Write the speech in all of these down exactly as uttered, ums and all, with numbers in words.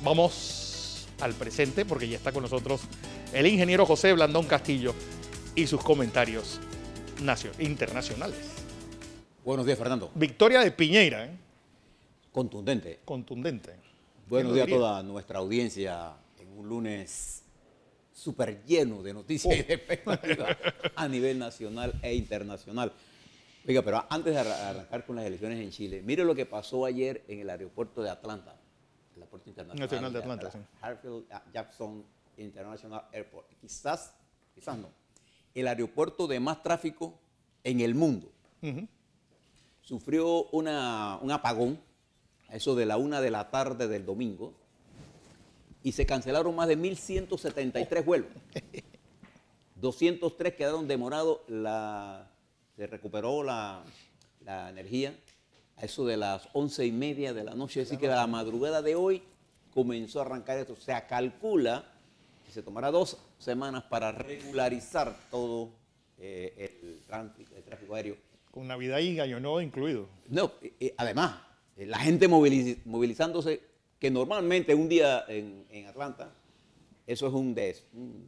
vamos al presente porque ya está con nosotros el ingeniero José Blandón Castillo y sus comentarios internacionales. Buenos días, Fernando. Victoria de Piñera, ¿eh? Contundente. Contundente. Buenos días a toda nuestra audiencia en un lunes súper lleno de noticias oh. y de expectativas a nivel nacional e internacional. Oiga, pero antes de arrancar con las elecciones en Chile, mire lo que pasó ayer en el aeropuerto de Atlanta, el aeropuerto internacional Nacional de Atlanta, de, sí. Hartsfield Jackson International Airport. Quizás, quizás no, el aeropuerto de más tráfico en el mundo. Uh-huh. Sufrió una, un apagón a eso de la una de la tarde del domingo y se cancelaron más de mil ciento setenta y tres oh. vuelos. doscientos tres quedaron demorados, la, se recuperó la, la energía a eso de las once y media de la noche, es decir que a la madrugada de hoy comenzó a arrancar esto. Se calcula que se tomará dos semanas para regularizar todo eh, el, tráfico, el tráfico aéreo. Con Navidad y Año Nuevo incluido. No, eh, además, eh, la gente moviliz movilizándose, que normalmente un día en, en Atlanta, eso es un des. Un,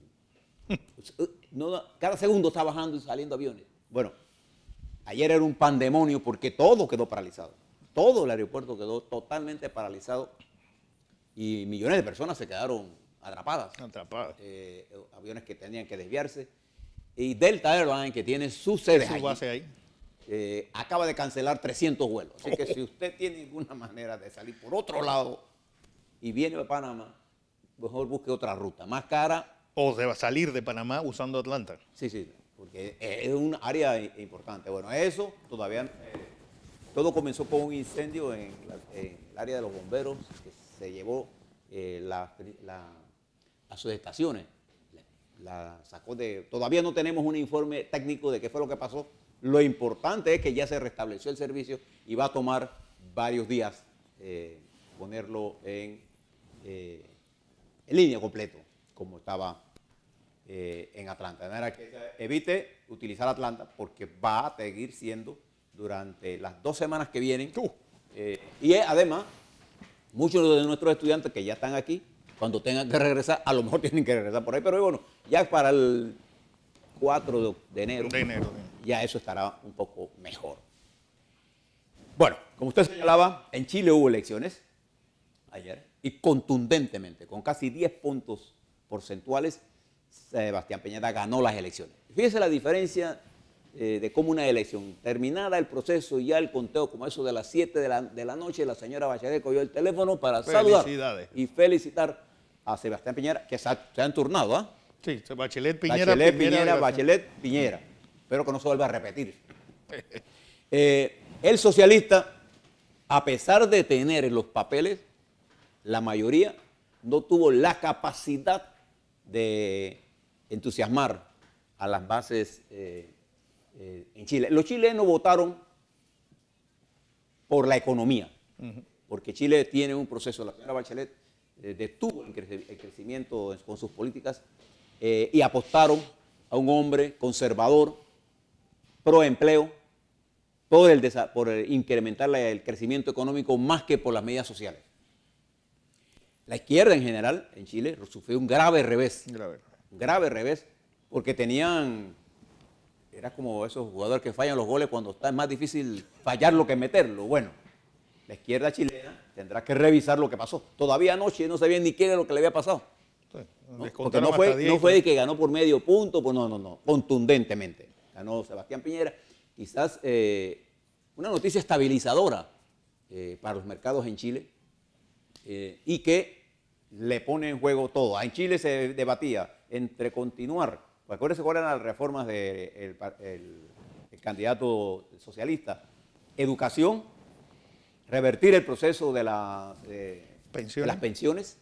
no, cada segundo está bajando y saliendo aviones. Bueno, ayer era un pandemonio porque todo quedó paralizado. Todo el aeropuerto quedó totalmente paralizado y millones de personas se quedaron atrapadas. Atrapadas. Eh, aviones que tenían que desviarse. Y Delta Airlines, que tiene su sede su allí, base ahí. Eh, acaba de cancelar trescientos vuelos. Así que si usted tiene alguna manera de salir por otro lado y viene de Panamá, mejor busque otra ruta, más cara. O se va a salir de Panamá usando Atlanta. Sí, sí, porque es un área importante. Bueno, eso todavía, eh, todo comenzó con un incendio en, la, en el área de los bomberos que se llevó eh, la, la, a sus estaciones. La, la sacó de, todavía no tenemos un informe técnico de qué fue lo que pasó. Lo importante es que ya se restableció el servicio y va a tomar varios días eh, ponerlo en, eh, en línea completo, como estaba eh, en Atlanta. De manera que evite utilizar Atlanta porque va a seguir siendo durante las dos semanas que vienen. Uh. Eh, y además, muchos de nuestros estudiantes que ya están aquí, cuando tengan que regresar, a lo mejor tienen que regresar por ahí, pero bueno, ya para el cuatro de enero. De enero. Ya eso estará un poco mejor. Bueno, como usted señalaba, en Chile hubo elecciones ayer y contundentemente, con casi diez puntos porcentuales, Sebastián Piñera ganó las elecciones. Fíjese la diferencia eh, de cómo una elección, terminada el proceso y ya el conteo, como eso de las siete de la, de la noche, la señora Bachelet cogió el teléfono para saludar y felicitar a Sebastián Piñera, que se, ha, se han turnado, ¿ah? ¿eh? Sí, Bachelet, Piñera, Bachelet, Piñera, Piñera Bachelet, Piñera. Espero que no se vuelva a repetir. Eh, el socialista, a pesar de tener en los papeles, la mayoría no tuvo la capacidad de entusiasmar a las bases eh, eh, en Chile. Los chilenos votaron por la economía, uh-huh. porque Chile tiene un proceso, la señora Bachelet eh, detuvo el, cre el crecimiento con sus políticas eh, y apostaron a un hombre conservador, pro empleo, por, el por el incrementar la, el crecimiento económico más que por las medidas sociales. La izquierda en general en Chile sufrió un grave revés, grave, un grave revés, porque tenían, era como esos jugadores que fallan los goles cuando está más difícil fallarlo que meterlo. Bueno, la izquierda chilena tendrá que revisar lo que pasó. Todavía anoche no sabían ni qué era lo que le había pasado. Sí, ¿no? Porque no fue, no fue de que ganó por medio punto, pues no, no, no, contundentemente. Ganó Sebastián Piñera, quizás eh, una noticia estabilizadora eh, para los mercados en Chile eh, y que le pone en juego todo. En Chile se debatía entre continuar, acuérdense cuáles eran las reformas del de el, el candidato socialista, educación, revertir el proceso de, la, de, de las pensiones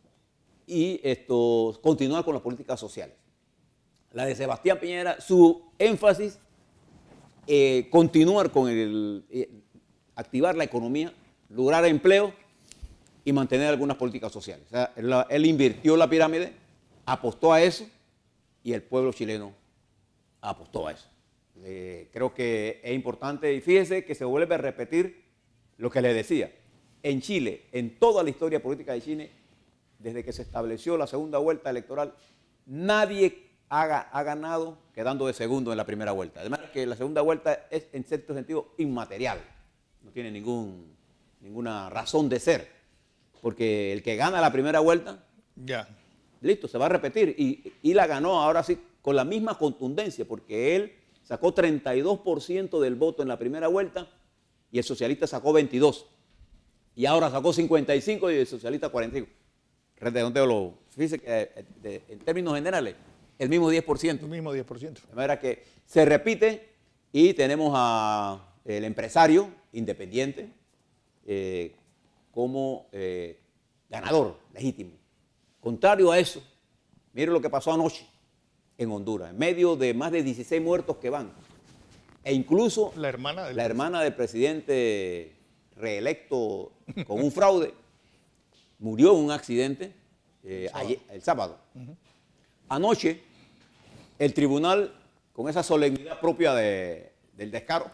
y esto, continuar con las políticas sociales. La de Sebastián Piñera, su énfasis, eh, continuar con el, eh, activar la economía, lograr empleo y mantener algunas políticas sociales. O sea, él, él invirtió la pirámide, apostó a eso y el pueblo chileno apostó a eso. Eh, creo que es importante y fíjese que se vuelve a repetir lo que les decía. En Chile, en toda la historia política de Chile, desde que se estableció la segunda vuelta electoral, nadie ha, ha ganado quedando de segundo en la primera vuelta. Además que la segunda vuelta es en cierto sentido inmaterial, no tiene ningún, ninguna razón de ser, porque el que gana la primera vuelta, ya, listo, se va a repetir y, y la ganó ahora sí con la misma contundencia, porque él sacó treinta y dos por ciento del voto en la primera vuelta y el socialista sacó veintidós. Y ahora sacó cincuenta y cinco y el socialista cuarenta y cinco. Redondeo lo. Fíjese que eh, de, en términos generales, el mismo diez por ciento. El mismo diez por ciento. De manera que se repite y tenemos al empresario independiente eh, como eh, ganador legítimo. Contrario a eso, mire lo que pasó anoche en Honduras, en medio de más de dieciséis muertos que van. E incluso la hermana del, la hermana del presidente reelecto con un fraude murió en un accidente eh, ayer, el sábado. Uh-huh. Anoche, el tribunal, con esa solemnidad propia de, del descaro,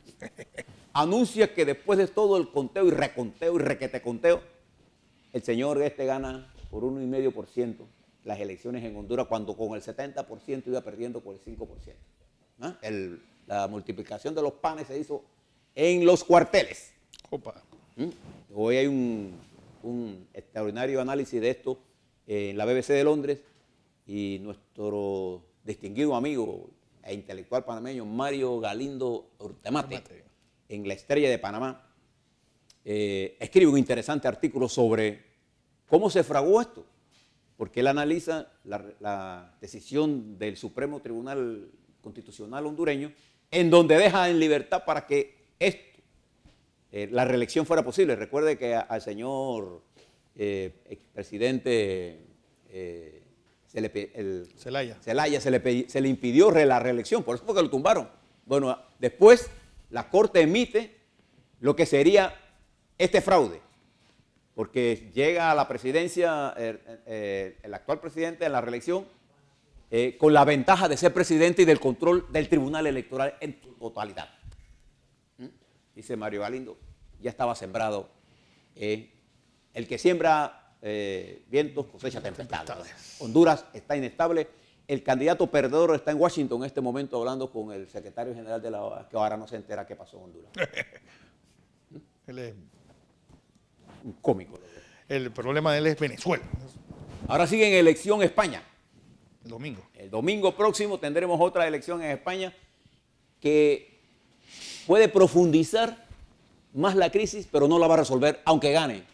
anuncia que después de todo el conteo y reconteo y requeteconteo, el señor este gana por uno coma cinco por ciento las elecciones en Honduras, cuando con el setenta por ciento iba perdiendo por el cinco por ciento. ¿Ah? El, la multiplicación de los panes se hizo en los cuarteles. Opa. ¿Mm? Hoy hay un, un extraordinario análisis de esto en la B B C de Londres y nuestro distinguido amigo e intelectual panameño Mario Galindo Urtemate, Urtemate. en La Estrella de Panamá, eh, escribe un interesante artículo sobre cómo se fraguó esto, porque él analiza la, la decisión del Supremo Tribunal Constitucional hondureño, en donde deja en libertad para que esto, eh, la reelección fuera posible. Recuerde que a, al señor eh, expresidente eh, se le, el, Zelaya, Zelaya se, le, se le impidió re, la reelección, por eso fue que lo tumbaron. Bueno, después la Corte emite lo que sería este fraude, porque llega a la presidencia eh, eh, el actual presidente en la reelección eh, con la ventaja de ser presidente y del control del Tribunal Electoral en su totalidad. ¿Mm? Dice Mario Galindo, ya estaba sembrado. Eh, el que siembra eh, vientos cosecha tempestades. Honduras está inestable. El candidato perdedor está en Washington en este momento hablando con el secretario general de la O E A, que ahora no se entera qué pasó en Honduras. ¿Mm? Él es un cómico. El problema de él es Venezuela. Ahora sigue en elección España. El domingo. El domingo próximo tendremos otra elección en España que puede profundizar más la crisis, pero no la va a resolver, aunque gane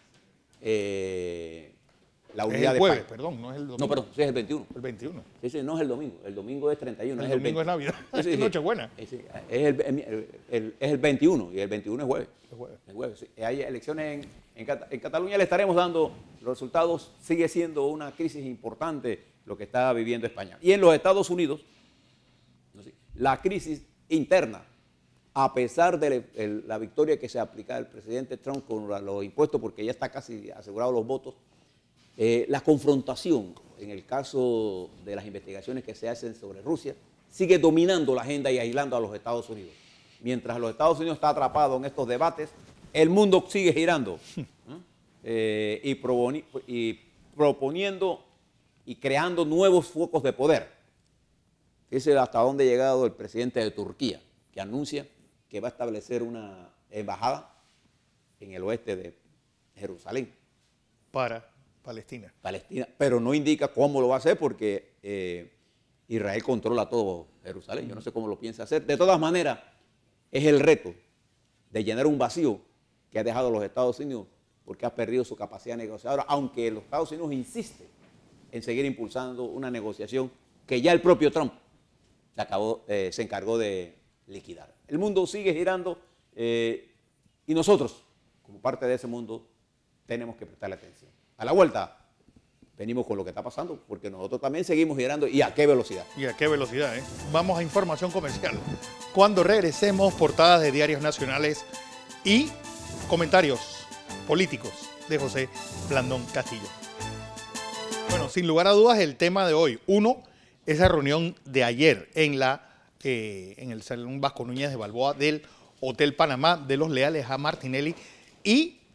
eh, la unidad es el jueves, de España. Perdón, no es el domingo. No, perdón, sí es el veintiuno. El veintiuno. Sí, sí, no es el domingo. El domingo es treinta y uno. El es domingo el es Navidad. Sí, sí, es sí. Nochebuena. Sí, sí. Es, el, el, el, es el veintiuno y el veintiuno es jueves. El jueves. El jueves, sí. Hay elecciones en, en, Cat en Cataluña, le estaremos dando los resultados. Sigue siendo una crisis importante lo que está viviendo España. Y en los Estados Unidos, no sé, la crisis interna, a pesar de el, la victoria que se aplica el presidente Trump con los impuestos, porque ya está casi asegurado los votos, eh, la confrontación en el caso de las investigaciones que se hacen sobre Rusia sigue dominando la agenda y aislando a los Estados Unidos. Mientras los Estados Unidos está atrapado en estos debates, el mundo sigue girando ¿eh? Eh, y, proponi y proponiendo y creando nuevos focos de poder. Fíjese hasta dónde ha llegado el presidente de Turquía, que anuncia que va a establecer una embajada en el oeste de Jerusalén. Para Palestina. Palestina, pero no indica cómo lo va a hacer porque eh, Israel controla todo Jerusalén. Yo no sé cómo lo piensa hacer. De todas maneras, es el reto de llenar un vacío que ha dejado los Estados Unidos porque ha perdido su capacidad negociadora, aunque los Estados Unidos insisten en seguir impulsando una negociación que ya el propio Trump se, acabó, eh, se encargó de liquidar. El mundo sigue girando eh, y nosotros, como parte de ese mundo, tenemos que prestarle atención. A la vuelta, venimos con lo que está pasando, porque nosotros también seguimos girando. ¿Y a qué velocidad? ¿Y a qué velocidad? Eh? Vamos a información comercial. Cuando regresemos, portadas de diarios nacionales y comentarios políticos de José Blandón Castillo. Bueno, sin lugar a dudas, el tema de hoy. Uno, esa reunión de ayer en, la, eh, en el Salón Vasco Núñez de Balboa del Hotel Panamá de los leales a Martinelli y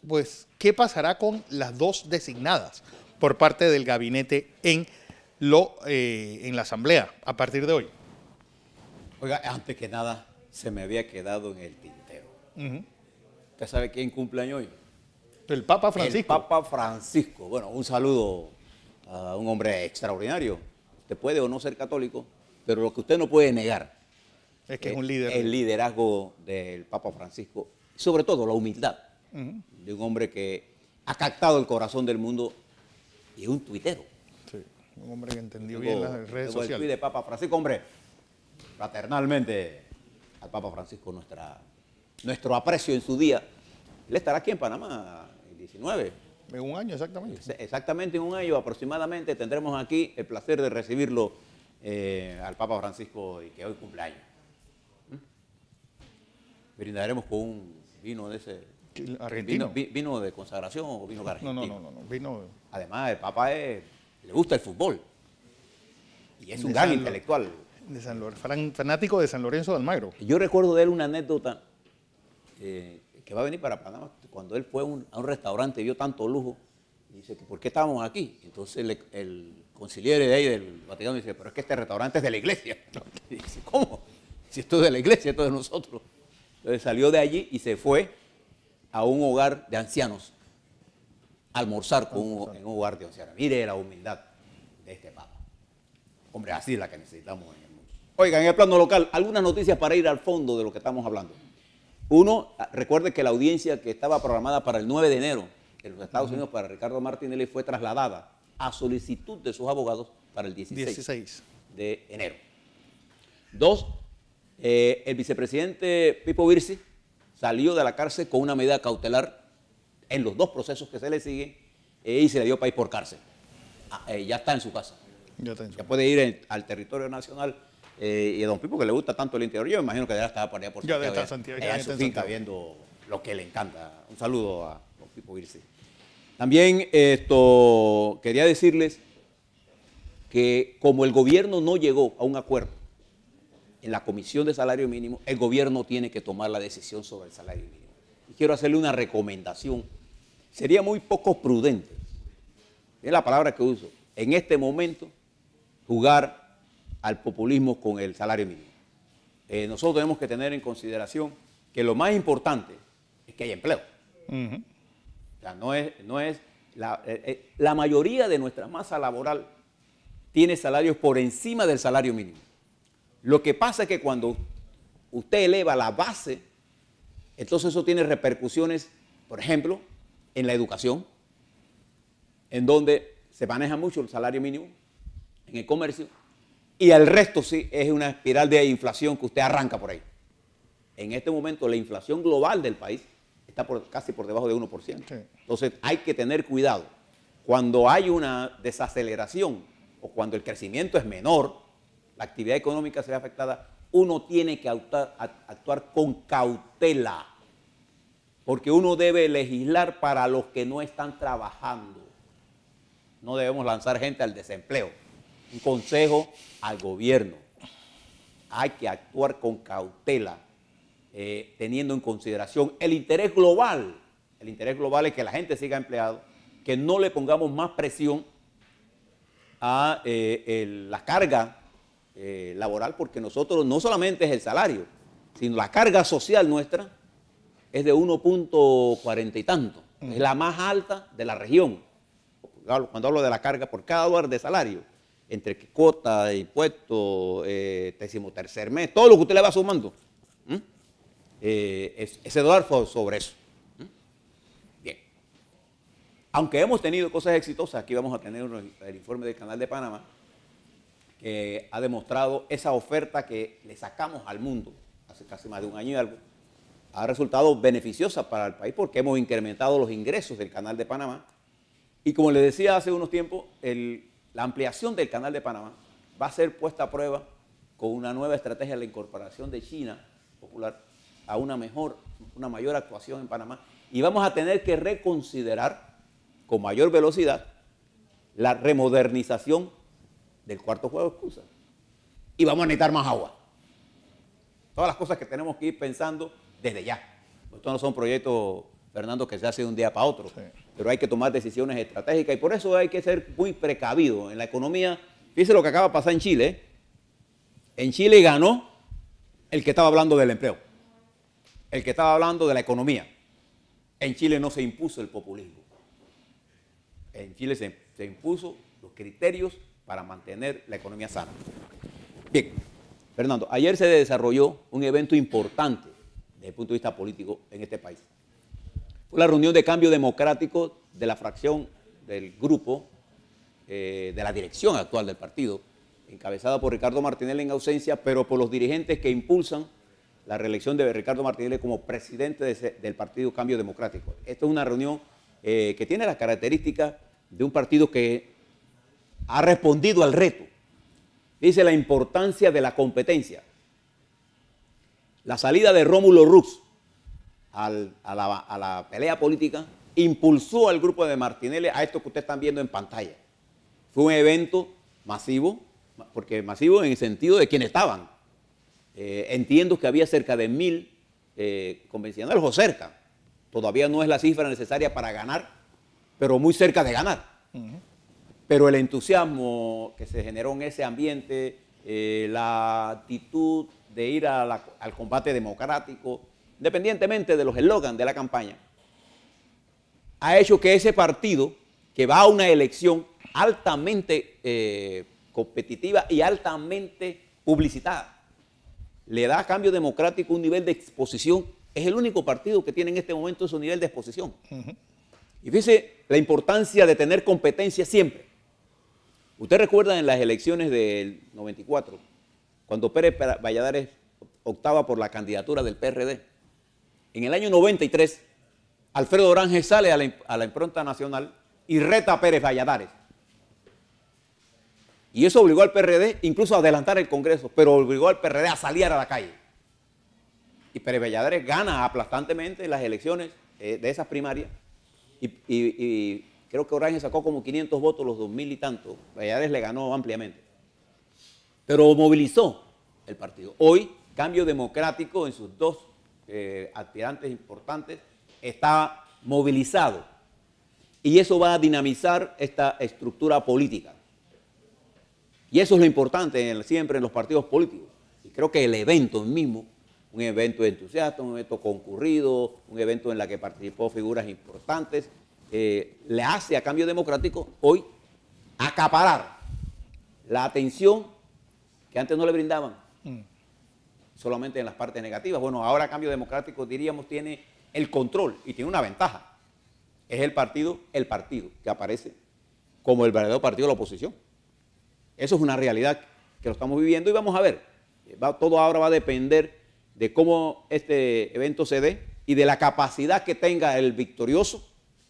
pues, ¿qué pasará con las dos designadas por parte del gabinete en, lo, eh, en la Asamblea a partir de hoy? Oiga, antes que nada, se me había quedado en el tintero. Uh-huh. ¿Usted sabe quién cumpleaños hoy? El Papa Francisco. El Papa Francisco. Bueno, un saludo a un hombre extraordinario. Usted puede o no ser católico, pero lo que usted no puede negar es que es un líder. El liderazgo del Papa Francisco, sobre todo la humildad uh-huh. de un hombre que ha captado el corazón del mundo y es un tuitero. Sí, un hombre que entendió bien las redes sociales. El tuit de Papa Francisco, hombre, fraternalmente al Papa Francisco nuestra, nuestro aprecio en su día. Él estará aquí en Panamá el diecinueve. En un año exactamente. Exactamente en un año aproximadamente tendremos aquí el placer de recibirlo eh, al Papa Francisco y que hoy cumpleaños. ¿Mm? Brindaremos con un vino de ese... ¿Argentino? Vino, vino de consagración o vino argentino. No, no, no, no, no. Vino... Además, el Papa es, le gusta el fútbol y es un de gran San intelectual. De San Lorenzo, fanático de San Lorenzo de Almagro. Yo recuerdo de él una anécdota eh, que va a venir para Panamá, cuando él fue un, a un restaurante y vio tanto lujo, y dice, ¿por qué estábamos aquí? Entonces le, el conciliere de ahí del Vaticano dice, pero es que este restaurante es de la iglesia. Y dice, ¿cómo? Si esto es de la iglesia, esto es de nosotros. Entonces salió de allí y se fue a un hogar de ancianos, a almorzar con un, en un hogar de ancianos. Mire la humildad de este Papa. Hombre, así es la que necesitamos en el mundo. Oiga, en el plano local, algunas noticias para ir al fondo de lo que estamos hablando. Uno, recuerde que la audiencia que estaba programada para el nueve de enero en los Estados uh-huh. Unidos para Ricardo Martinelli fue trasladada a solicitud de sus abogados para el dieciséis, dieciséis. De enero. Dos, eh, el vicepresidente Pipo Virsi salió de la cárcel con una medida cautelar en los dos procesos que se le siguen eh, y se le dio país por cárcel. Ah, eh, ya está en su casa. Ya, está en su ya puede ir en, al territorio nacional. Eh, y a don Pipo, que le gusta tanto el interior, yo me imagino que ya estaba por allá por Santiago, ya, ya, Santiago, ya, ya en su finca Santiago. Viendo lo que le encanta. Un saludo a don Pipo Virsi. También esto, quería decirles que como el gobierno no llegó a un acuerdo en la Comisión de Salario Mínimo, el gobierno tiene que tomar la decisión sobre el salario mínimo. Y quiero hacerle una recomendación. Sería muy poco prudente, es la palabra que uso, en este momento jugar al populismo con el salario mínimo. Eh, nosotros tenemos que tener en consideración que lo más importante es que haya empleo. Uh-huh. O sea, no es, no es la, eh, la mayoría de nuestra masa laboral tiene salarios por encima del salario mínimo. Lo que pasa es que cuando usted eleva la base, entonces eso tiene repercusiones, por ejemplo, en la educación, en donde se maneja mucho el salario mínimo, en el comercio, y el resto sí es una espiral de inflación que usted arranca por ahí. En este momento la inflación global del país está por, casi por debajo de uno por ciento. Sí. Entonces hay que tener cuidado. Cuando hay una desaceleración o cuando el crecimiento es menor, la actividad económica se ve afectada, uno tiene que actuar, actuar con cautela. Porque uno debe legislar para los que no están trabajando. No debemos lanzar gente al desempleo. Un consejo al gobierno. Hay que actuar con cautela, eh, teniendo en consideración el interés global. El interés global es que la gente siga empleado, que no le pongamos más presión a eh, el, la carga eh, laboral, porque nosotros no solamente es el salario, sino la carga social nuestra es de uno punto cuarenta y tanto. Mm. Es la más alta de la región. Cuando hablo de la carga por cada dólar de salario, entre cuota, impuestos, eh, décimo tercer mes, todo lo que usted le va sumando, ¿Mm? eh, es, ese dólar fue sobre eso. ¿Mm? Bien. Aunque hemos tenido cosas exitosas, aquí vamos a tener un, el informe del Canal de Panamá, que ha demostrado esa oferta que le sacamos al mundo hace casi más de un año y algo, ha resultado beneficiosa para el país porque hemos incrementado los ingresos del Canal de Panamá. Y como les decía hace unos tiempos, el la ampliación del Canal de Panamá va a ser puesta a prueba con una nueva estrategia de la incorporación de China Popular a una mejor, una mayor actuación en Panamá. Y vamos a tener que reconsiderar con mayor velocidad la remodernización del cuarto juego de excusas. Y vamos a necesitar más agua. Todas las cosas que tenemos que ir pensando desde ya. Estos no son proyectos Fernando, que se hace de un día para otro. Sí. Pero hay que tomar decisiones estratégicas y por eso hay que ser muy precavido. En la economía, fíjese lo que acaba de pasar en Chile. ¿eh? En Chile ganó el que estaba hablando del empleo, el que estaba hablando de la economía. En Chile no se impuso el populismo. En Chile se, se impuso los criterios para mantener la economía sana. Bien, Fernando, ayer se desarrolló un evento importante desde el punto de vista político en este país. Fue la reunión de cambio democrático de la fracción del grupo, eh, de la dirección actual del partido, encabezada por Ricardo Martinelli en ausencia, pero por los dirigentes que impulsan la reelección de Ricardo Martinelli como presidente de ese, del Partido Cambio Democrático. Esta es una reunión eh, que tiene las características de un partido que ha respondido al reto. Dice la importancia de la competencia. La salida de Rómulo Rux al, a, la, a la pelea política impulsó al grupo de Martinelli a esto que ustedes están viendo en pantalla. Fue un evento masivo, porque masivo en el sentido de quienes estaban. Eh, entiendo que había cerca de mil eh, convencionales o cerca. Todavía no es la cifra necesaria para ganar, pero muy cerca de ganar. Uh-huh. Pero el entusiasmo que se generó en ese ambiente, eh, la actitud de ir a la, al combate democrático, independientemente de los eslogans de la campaña, ha hecho que ese partido, que va a una elección altamente eh, competitiva y altamente publicitada, le da a Cambio Democrático un nivel de exposición. Es el único partido que tiene en este momento su nivel de exposición. Uh-huh. Y fíjese la importancia de tener competencia siempre. Usted recuerda en las elecciones del noventa y cuatro, cuando Pérez Valladares optaba por la candidatura del P R D. En el año noventa y tres, Alfredo Orange sale a la, a la impronta nacional y reta a Pérez Valladares. Y eso obligó al P R D incluso a adelantar el Congreso, pero obligó al P R D a salir a la calle. Y Pérez Valladares gana aplastantemente las elecciones eh, de esas primarias. Y, y, y creo que Orange sacó como quinientos votos, los dos mil y tanto. Valladares le ganó ampliamente. Pero movilizó el partido. Hoy, Cambio Democrático, en sus dos eh, aspirantes importantes, está movilizado. Y eso va a dinamizar esta estructura política. Y eso es lo importante en, siempre en los partidos políticos. Y creo que el evento mismo, un evento entusiasta, un evento concurrido, un evento en el que participó figuras importantes, eh, le hace a Cambio Democrático hoy acaparar la atención que antes no le brindaban, mm. solamente en las partes negativas. Bueno, ahora Cambio Democrático, diríamos, tiene el control y tiene una ventaja. Es el partido, el partido que aparece como el verdadero partido de la oposición. Eso es una realidad que lo estamos viviendo y vamos a ver. Va, todo ahora va a depender de cómo este evento se dé y de la capacidad que tenga el victorioso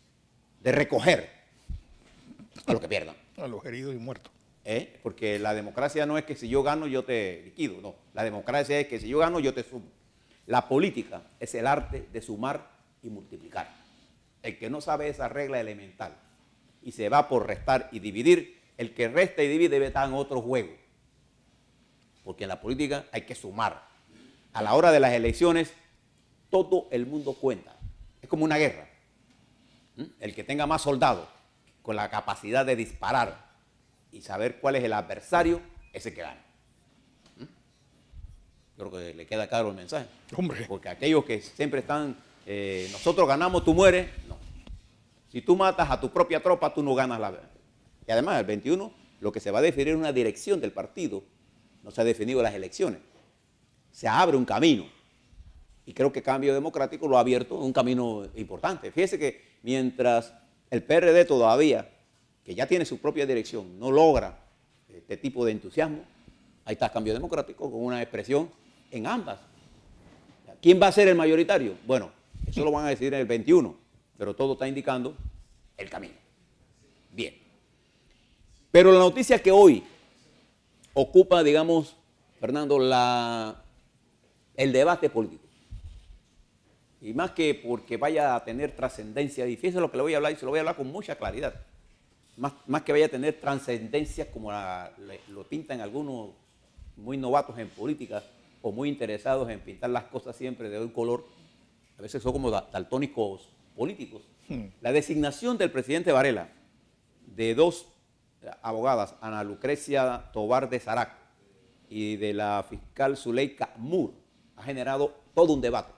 de recoger a los que pierdan. A los heridos y muertos. ¿Eh? Porque la democracia no es que si yo gano yo te liquido, no. La democracia es que si yo gano yo te sumo. La política es el arte de sumar y multiplicar. El que no sabe esa regla elemental y se va por restar y dividir, el que resta y divide debe estar en otro juego. Porque en la política hay que sumar. A la hora de las elecciones, todo el mundo cuenta. Es como una guerra. ¿Mm? El que tenga más soldados, con la capacidad de disparar y saber cuál es el adversario, ese que gana. ¿Mm? Creo que le queda claro el mensaje. Hombre. Porque aquellos que siempre están, eh, nosotros ganamos, tú mueres, no. Si tú matas a tu propia tropa, tú no ganas la guerra. Y además, el veintiuno, lo que se va a definir es una dirección del partido. No se ha definido las elecciones. Se abre un camino. Y creo que Cambio Democrático lo ha abierto, un camino importante. Fíjese que mientras el P R D todavía, que ya tiene su propia dirección, no logra este tipo de entusiasmo, ahí está Cambio Democrático con una expresión en ambas. ¿Quién va a ser el mayoritario? Bueno, eso lo van a decidir en el veintiuno, pero todo está indicando el camino. Bien. Pero la noticia que hoy ocupa, digamos, Fernando, la, el debate político. Y más que porque vaya a tener trascendencia, y fíjense lo que le voy a hablar, y se lo voy a hablar con mucha claridad. Más, más que vaya a tener trascendencia como la, le, lo pintan algunos muy novatos en política o muy interesados en pintar las cosas siempre de un color. A veces son como daltónicos políticos. Hmm. La designación del presidente Varela de dos abogadas, Ana Lucrecia Tobar de Sarac y de la fiscal Zuleika Moore, ha generado todo un debate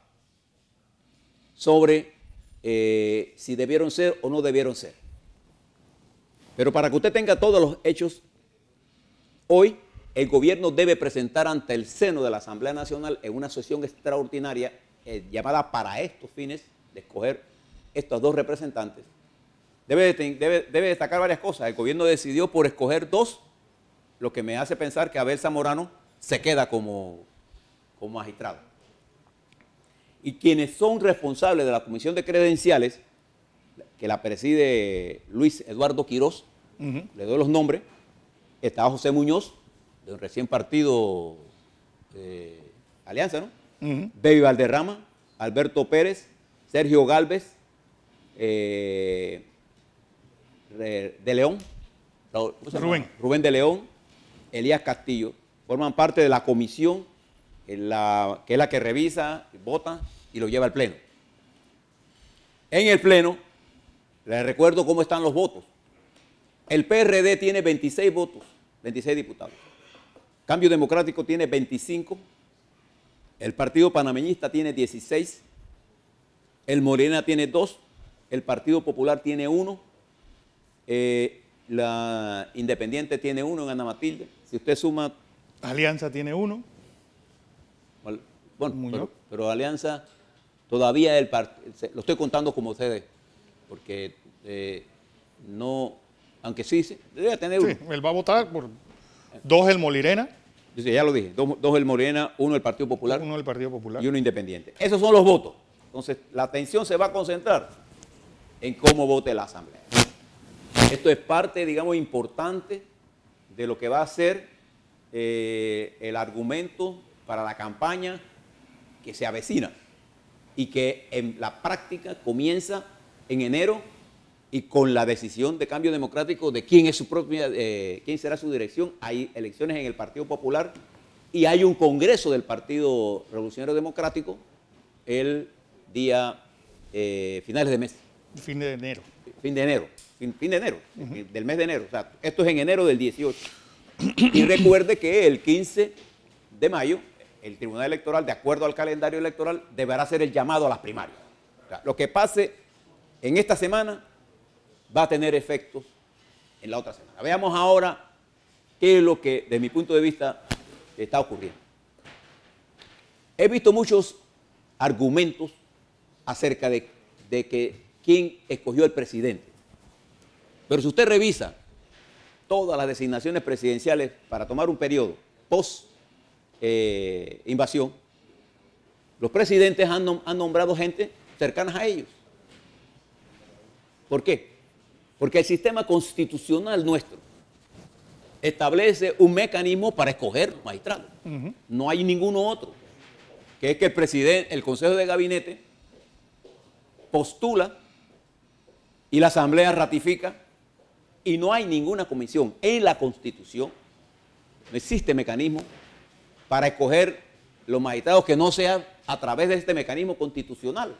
sobre eh, si debieron ser o no debieron ser. Pero para que usted tenga todos los hechos, hoy el gobierno debe presentar ante el seno de la Asamblea Nacional en una sesión extraordinaria eh, llamada para estos fines de escoger estos dos representantes. Debe, debe, debe destacar varias cosas. El gobierno decidió por escoger dos, lo que me hace pensar que Abel Zamorano se queda como, como magistrado. Y quienes son responsables de la Comisión de Credenciales, que la preside Luis Eduardo Quirós, uh-huh. le doy los nombres, está José Muñoz, de un recién partido eh, Alianza, ¿no? Uh-huh. Baby Valderrama, Alberto Pérez, Sergio Gálvez, eh, de León, Rubén. Rubén de León, Elías Castillo, forman parte de la comisión en la, que es la que revisa, vota y lo lleva al pleno. En el pleno, les recuerdo cómo están los votos. El P R D tiene veintiséis votos, veintiséis diputados. Cambio Democrático tiene veinticinco, el Partido Panameñista tiene dieciséis, el Morena tiene dos, el Partido Popular tiene uno, eh, la Independiente tiene uno en Ana Matilde. Si usted suma... Alianza tiene uno. Bueno, pero, pero Alianza todavía el lo estoy contando como ustedes, porque eh, no, aunque sí, sí debe tener uno. Sí, él va a votar por dos el Molirena. Dice, ya lo dije, dos, dos el Morena, uno el Partido Popular. Uno el Partido Popular. Y uno Independiente. Esos son los votos. Entonces, la atención se va a concentrar en cómo vote la Asamblea. Esto es parte, digamos, importante de lo que va a ser eh, el argumento para la campaña que se avecina y que en la práctica comienza en enero y con la decisión de Cambio Democrático de quién es su propia, eh, quién será su dirección. Hay elecciones en el Partido Popular y hay un congreso del Partido Revolucionario Democrático el día eh, finales de mes. Fin de enero. Fin de enero. Fin, fin de enero, uh-huh. del mes de enero. O sea, esto es en enero del dieciocho. Y recuerde que el quince de mayo, el Tribunal Electoral, de acuerdo al calendario electoral, deberá hacer el llamado a las primarias. O sea, lo que pase en esta semana va a tener efectos en la otra semana. Veamos ahora qué es lo que, desde mi punto de vista, está ocurriendo. He visto muchos argumentos acerca de, de que quién escogió el presidente. Pero si usted revisa todas las designaciones presidenciales para tomar un periodo post eh, invasión, los presidentes han, nom han nombrado gente cercanas a ellos. ¿Por qué? Porque el sistema constitucional nuestro establece un mecanismo para escoger magistrados. Uh-huh. No hay ninguno otro. Que es que el presidente, el Consejo de Gabinete postula y la Asamblea ratifica. Y no hay ninguna comisión en la Constitución, no existe mecanismo para escoger los magistrados que no sea a través de este mecanismo constitucional.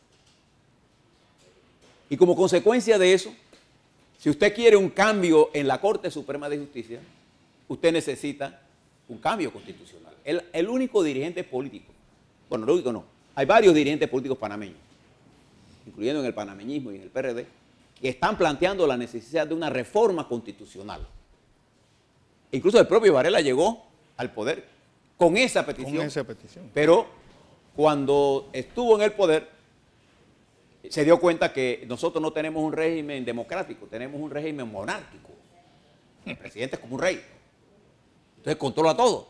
Y como consecuencia de eso, si usted quiere un cambio en la Corte Suprema de Justicia, usted necesita un cambio constitucional. El, el único dirigente político, bueno, el único no, hay varios dirigentes políticos panameños, incluyendo en el panameñismo y en el P R D, que están planteando la necesidad de una reforma constitucional. Incluso el propio Varela llegó al poder con esa petición. Con esa petición. Pero cuando estuvo en el poder, se dio cuenta que nosotros no tenemos un régimen democrático, tenemos un régimen monárquico. El presidente es como un rey. Entonces controla todo.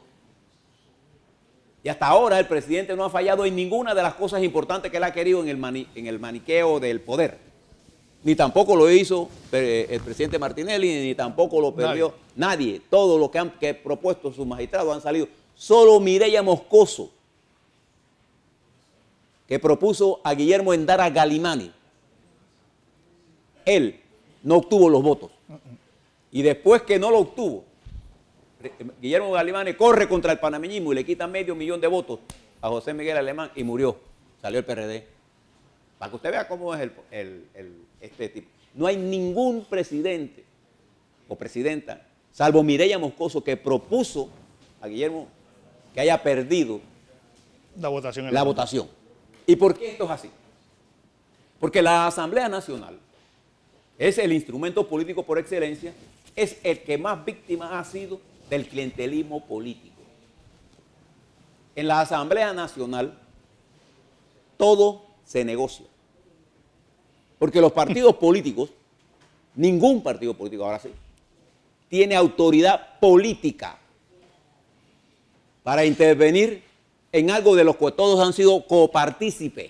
Y hasta ahora el presidente no ha fallado en ninguna de las cosas importantes que él ha querido en el, mani en el maniqueo del poder. Ni tampoco lo hizo el presidente Martinelli, ni tampoco lo perdió nadie. nadie. Todo lo que han que propuesto sus magistrados han salido. Solo Mireya Moscoso, que propuso a Guillermo Endara Galimani. Él no obtuvo los votos. Y después que no lo obtuvo, Guillermo Galimani corre contra el panameñismo y le quita medio millón de votos a José Miguel Alemán y murió. Salió el P R D. para que usted vea cómo es el, el, el, este tipo. No hay ningún presidente o presidenta, salvo Mireya Moscoso, que propuso a Guillermo que haya perdido la votación. La votación. ¿Y por qué esto es así? Porque la Asamblea Nacional es el instrumento político por excelencia, es el que más víctima ha sido del clientelismo político. En la Asamblea Nacional todo se negocia. Porque los partidos políticos, ningún partido político ahora sí, tiene autoridad política para intervenir en algo de lo que todos han sido copartícipes.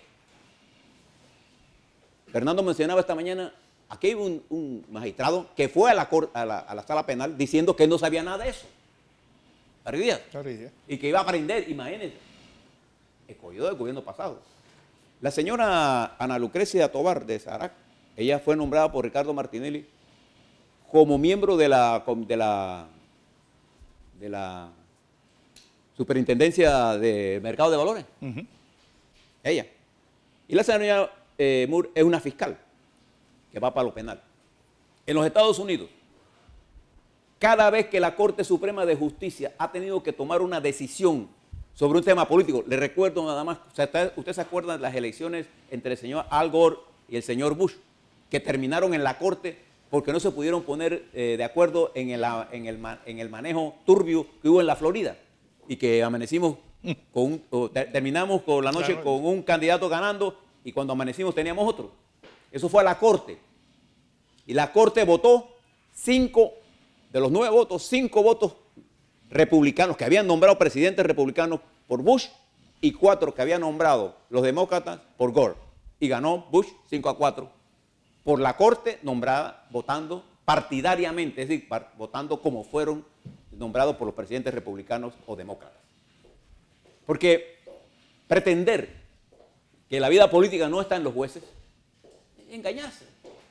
Fernando mencionaba esta mañana, aquí hay un, un magistrado que fue a la, a, la, a la sala penal diciendo que no sabía nada de eso. Larry Díaz. Y que iba a aprender, imagínense. Escogido del gobierno pasado. La señora Ana Lucrecia Tobar de Sarac, ella fue nombrada por Ricardo Martinelli como miembro de la, de la, de la Superintendencia de Mercado de Valores. Uh-huh. Ella. Y la señora eh, Moore es una fiscal que va para lo penal. En los Estados Unidos, cada vez que la Corte Suprema de Justicia ha tenido que tomar una decisión sobre un tema político, le recuerdo nada más, o sea, usted se acuerda de las elecciones entre el señor Al Gore y el señor Bush, que terminaron en la Corte porque no se pudieron poner eh, de acuerdo en el, en, el, en el manejo turbio que hubo en la Florida, y que amanecimos con un, o ter, terminamos con la noche claro. con un candidato ganando, y cuando amanecimos teníamos otro. Eso fue a la Corte. Y la Corte votó cinco, de los nueve votos, cinco votos republicanos que habían nombrado presidentes republicanos por Bush y cuatro que habían nombrado los demócratas por Gore. Y ganó Bush cinco a cuatro por la Corte nombrada, votando partidariamente, es decir, votando como fueron nombrados por los presidentes republicanos o demócratas. Porque pretender que la vida política no está en los jueces es engañarse.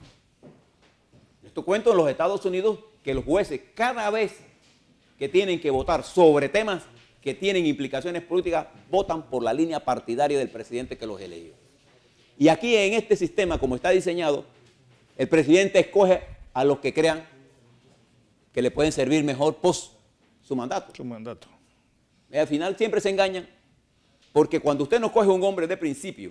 Esto cuento en los Estados Unidos que los jueces cada vez que tienen que votar sobre temas que tienen implicaciones políticas, votan por la línea partidaria del presidente que los eligió. Y aquí en este sistema, como está diseñado, el presidente escoge a los que crean que le pueden servir mejor post su mandato. Su mandato. Y al final siempre se engañan, porque cuando usted no coge un hombre de principio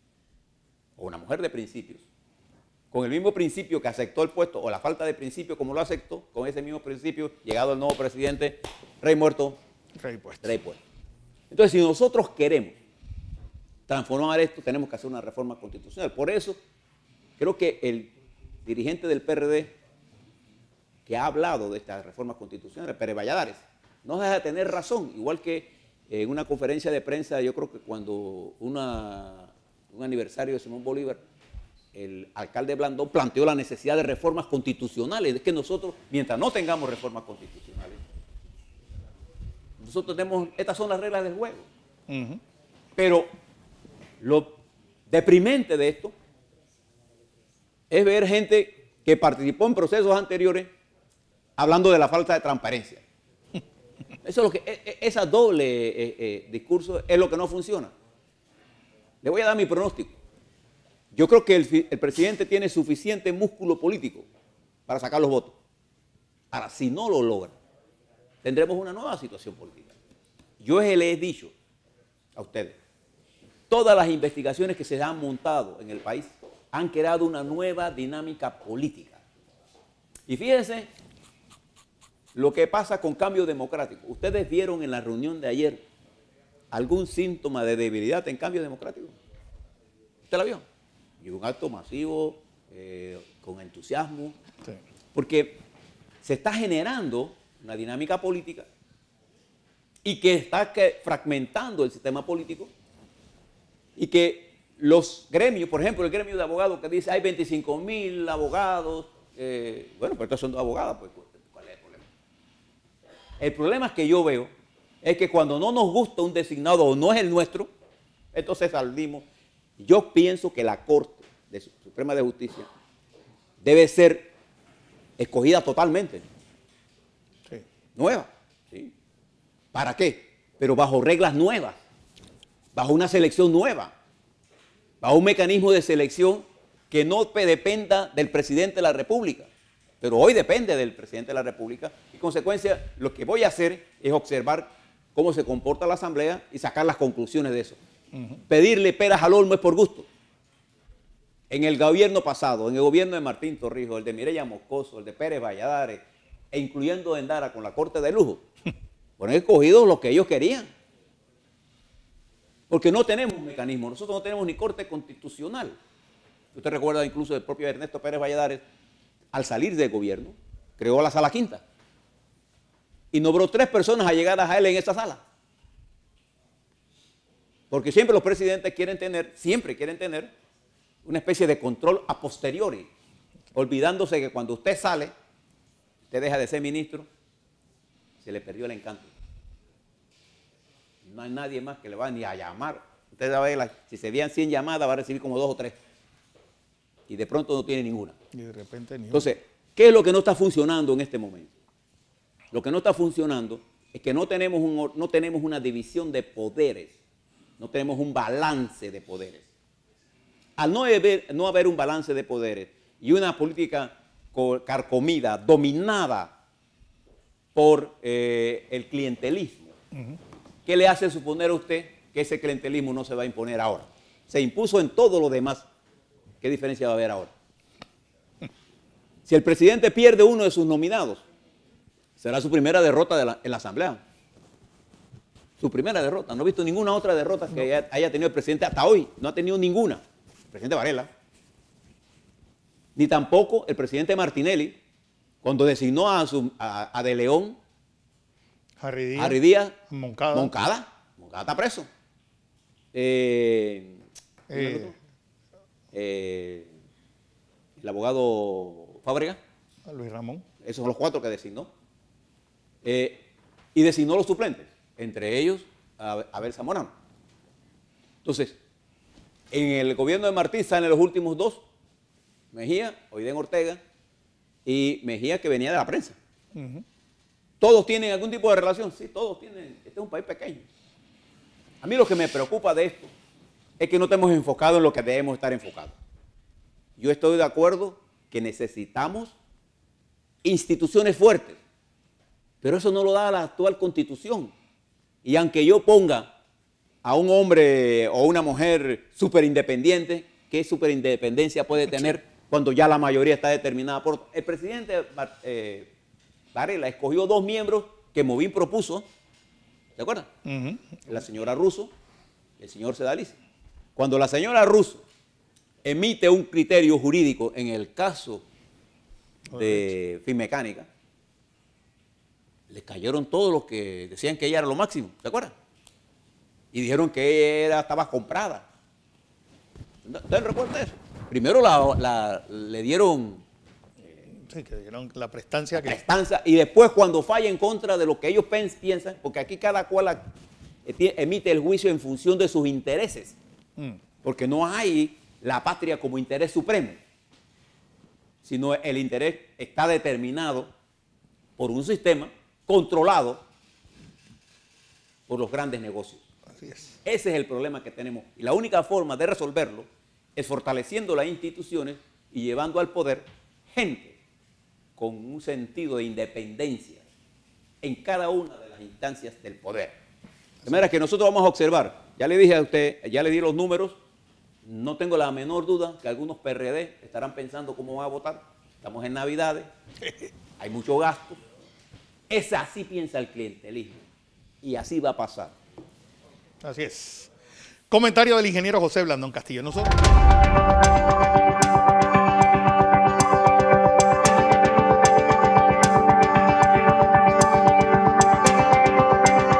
o una mujer de principios, con el mismo principio que aceptó el puesto, o la falta de principio como lo aceptó, con ese mismo principio, llegado el nuevo presidente, rey muerto, rey puesto. Rey puesto. Entonces, si nosotros queremos transformar esto, tenemos que hacer una reforma constitucional. Por eso, creo que el dirigente del P R D, que ha hablado de esta reforma constitucional, Pérez Valladares, no deja de tener razón, igual que en una conferencia de prensa, yo creo que cuando una, un aniversario de Simón Bolívar, el alcalde Blandón planteó la necesidad de reformas constitucionales. Es que nosotros, mientras no tengamos reformas constitucionales, nosotros tenemos, estas son las reglas del juego. Uh-huh. Pero lo deprimente de esto es ver gente que participó en procesos anteriores hablando de la falta de transparencia. Eso es lo que, esa doble eh, eh, discurso es lo que no funciona. Le voy a dar mi pronóstico. Yo creo que el, el presidente tiene suficiente músculo político para sacar los votos. Ahora, si no lo logra, tendremos una nueva situación política. Yo les he dicho a ustedes, todas las investigaciones que se han montado en el país han creado una nueva dinámica política. Y fíjense lo que pasa con Cambio Democrático. ¿Ustedes vieron en la reunión de ayer algún síntoma de debilidad en Cambio Democrático? ¿Usted la vio? Y un acto masivo, eh, con entusiasmo, sí. Porque se está generando una dinámica política y que está que, fragmentando el sistema político, y que los gremios, por ejemplo, el gremio de abogados que dice hay veinticinco mil abogados, eh, bueno, pues estos son dos abogadas, pues ¿cuál es el problema? El problema es que yo veo es que cuando no nos gusta un designado o no es el nuestro, entonces salimos. Yo pienso que la Corte de Suprema de Justicia debe ser escogida totalmente. Sí. Nueva. ¿Sí? ¿Para qué? Pero bajo reglas nuevas, bajo una selección nueva. bajo un mecanismo de selección que no dependa del presidente de la República, pero hoy depende del presidente de la República, y en consecuencia lo que voy a hacer es observar cómo se comporta la Asamblea y sacar las conclusiones de eso. Uh-huh. Pedirle peras al olmo es por gusto. En el gobierno pasado, en el gobierno de Martín Torrijos, el de Mireya Moscoso, el de Pérez Valladares, e incluyendo Endara con la Corte de Lujo, fueron escogidos los que ellos querían. Porque no tenemos un mecanismo, nosotros no tenemos ni Corte Constitucional. Usted recuerda incluso el propio Ernesto Pérez Valladares, al salir del gobierno, creó la Sala Quinta y nombró tres personas allegadas a él en esa sala. Porque siempre los presidentes quieren tener, siempre quieren tener una especie de control a posteriori, olvidándose que cuando usted sale, usted deja de ser ministro, se le perdió el encanto. No hay nadie más que le va ni a llamar. Usted va a ver, si se veían cien llamadas, va a recibir como dos o tres. Y de pronto no tiene ninguna. Y de repente ni una. Entonces, ¿qué es lo que no está funcionando en este momento? Lo que no está funcionando es que no tenemos, un, no tenemos una división de poderes, no tenemos un balance de poderes. Al no haber, no haber un balance de poderes y una política carcomida, dominada por eh, el clientelismo, uh-huh. ¿Qué le hace suponer a usted que ese clientelismo no se va a imponer ahora? Se impuso en todo lo demás. ¿Qué diferencia va a haber ahora? Si el presidente pierde uno de sus nominados, será su primera derrota de la, en la Asamblea. Su primera derrota. No he visto ninguna otra derrota que no. haya, haya tenido el presidente hasta hoy. No ha tenido ninguna. El presidente Varela. Ni tampoco el presidente Martinelli, cuando designó a, su, a, a De León, Harry Díaz, Harry Díaz Moncada. Moncada. Moncada está preso. Eh, eh, eh, el abogado Fábrega. Luis Ramón. Esos son los cuatro que designó. Eh, y designó los suplentes, entre ellos a Abel Zamorano. Entonces, en el gobierno de Martí salen los últimos dos, Mejía, Oiden Ortega, y Mejía que venía de la prensa. Uh-huh. ¿Todos tienen algún tipo de relación? Sí, todos tienen. Este es un país pequeño. A mí lo que me preocupa de esto es que no estemos enfocados en lo que debemos estar enfocados. Yo estoy de acuerdo que necesitamos instituciones fuertes, pero eso no lo da la actual Constitución. Y aunque yo ponga a un hombre o una mujer súper independiente, ¿qué súper independencia puede tener cuando ya la mayoría está determinada por... El presidente eh, Varela escogió dos miembros que Movín propuso, ¿se acuerdan? Uh-huh. La señora Russo y el señor Sedalice. Cuando la señora Russo emite un criterio jurídico en el caso de Finmecánica, le cayeron todos los que decían que ella era lo máximo, ¿se acuerdan? Y dijeron que ella estaba comprada. ¿Ustedes recuerdan eso? Primero la, la, le dieron... Sí, que dieron la prestancia. Que... prestancia, y después cuando falla en contra de lo que ellos piensan, porque aquí cada cual emite el juicio en función de sus intereses, mm. porque no hay la patria como interés supremo, sino el interés está determinado por un sistema controlado por los grandes negocios. Así es. Ese es el problema que tenemos. Y la única forma de resolverlo es fortaleciendo las instituciones y llevando al poder gente con un sentido de independencia en cada una de las instancias del poder. De manera que nosotros vamos a observar, ya le dije a usted, ya le di los números, no tengo la menor duda que algunos P R D estarán pensando cómo van a votar. Estamos en Navidades, hay mucho gasto. Es así piensa el clientelismo y así va a pasar. Así es. Comentario del ingeniero José Blandón Castillo. Nosotros...